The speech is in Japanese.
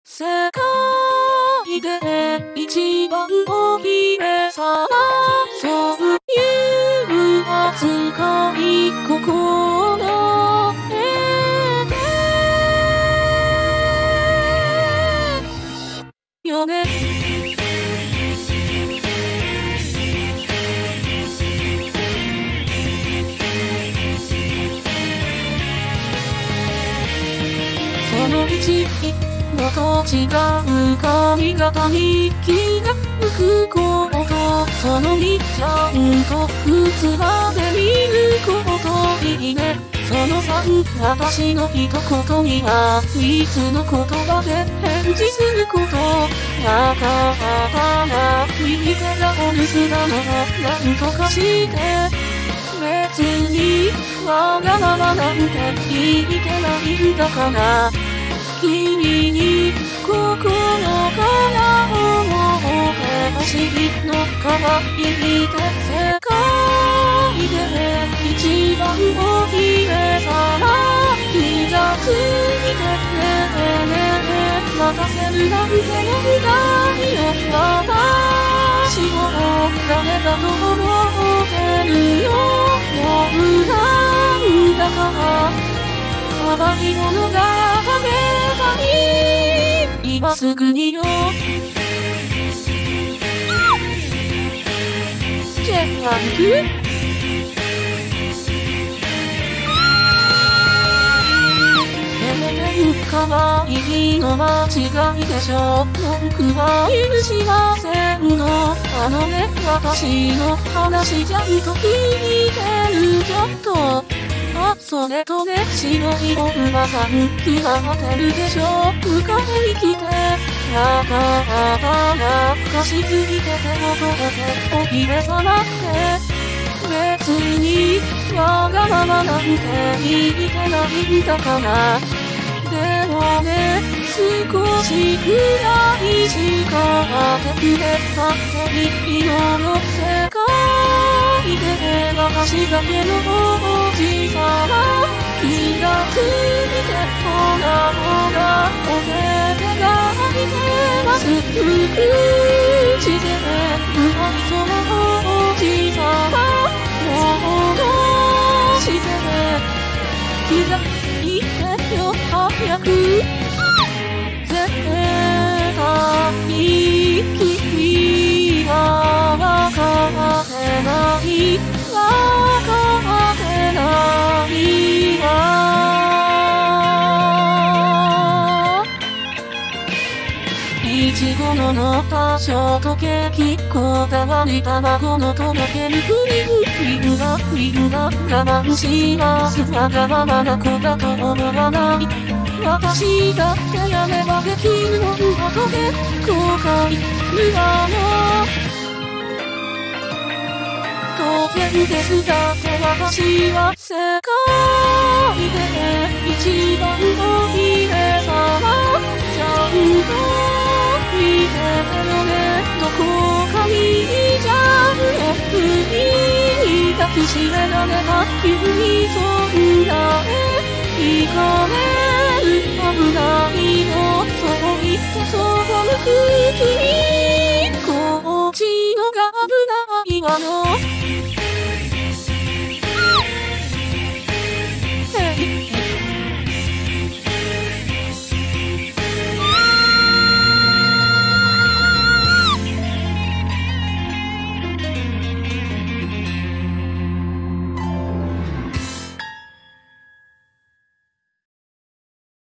世界で一番お姫様、そういう扱い心得てよね。その道のと違う髪型に気が向くこと、そのみちゃんと靴まで見ることいいね。その3、私の一言にはいつの言葉で返事すること。わかったな、右手がお留守だならなんとかして。別にわがままなんて言いてないんだから、君に心から思ってほしいのかわいいで、世界で一番お姫様、いざついてねえねえ、待たせるなんてやりよ。私を誰だと思ってるよ。もうなんだか可愛いものが食べたい、今すぐによ。チェッカー行く？可愛いの間違いでしょ。文句は許しませんの。ね、私の話ちゃんと聞いてるちょっと。あ、それとね、白いお馬さん、気がってるでしょ。迎えに来て、やだや貸し付いててもお姫様って。別に、わがままなんて言いてないんだから。でもね、少しくらいしか当てくれたっていいのよ。世界で私だけのおじさま、気がついてほらほらお手手が見てます。口で不愛想なおじさま、戻して気がついてよ早く。絶対君はわかってない、わかってないわ。いちごの乗ったショートケーキ、こだわり卵のとろけるクリームが我慢します。わがままな子だと思わない。私だってやればできるのことで後悔無駄も当然です。だって私は世界で一番お姫様、ちゃんと見ててよね。どこかにいちゃうよ。海に抱きしめられた急にそんなね、いかね危ないの